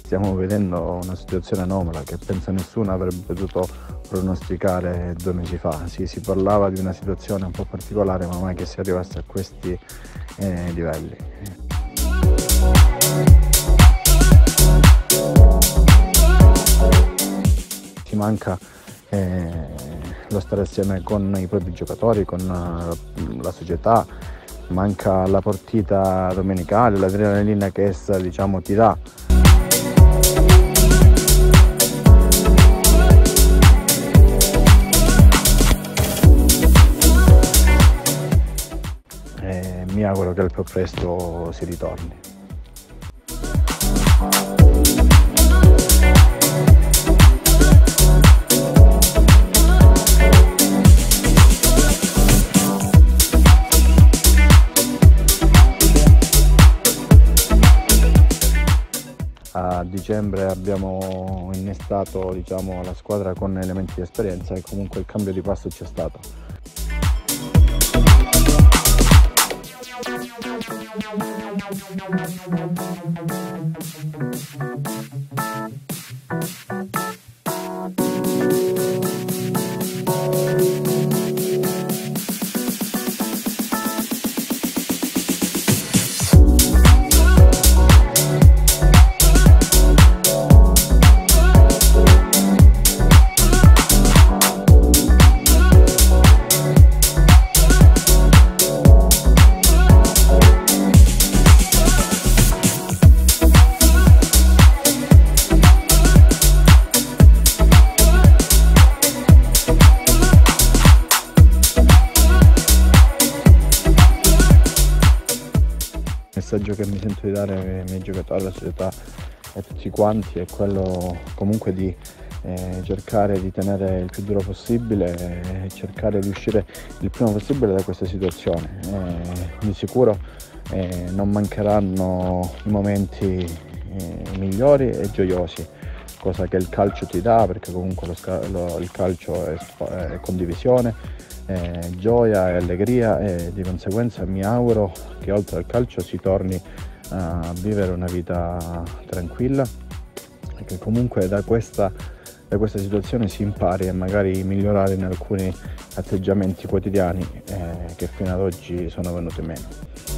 stiamo vedendo una situazione anomala che penso nessuno avrebbe potuto pronosticare 2 mesi fa. Sì, si parlava di una situazione un po' particolare, ma mai che si arrivasse a questi livelli. Ci manca lo stare assieme con i propri giocatori, con la società, manca la partita domenicale, l'adrenalina che essa, diciamo, ti dà. Mi auguro che al più presto si ritorni. A dicembre abbiamo innestato, diciamo, la squadra con elementi di esperienza e comunque il cambio di passo c'è stato. Il messaggio che mi sento di dare ai miei giocatori, alla società e a tutti quanti è quello comunque di cercare di tenere il più duro possibile e cercare di uscire il prima possibile da questa situazione. Di sicuro non mancheranno i momenti migliori e gioiosi, cosa che il calcio ti dà, perché comunque il calcio è condivisione, gioia e allegria, e di conseguenza mi auguro che oltre al calcio si torni a vivere una vita tranquilla e che comunque da questa situazione si impari a magari migliorare in alcuni atteggiamenti quotidiani che fino ad oggi sono venuti meno.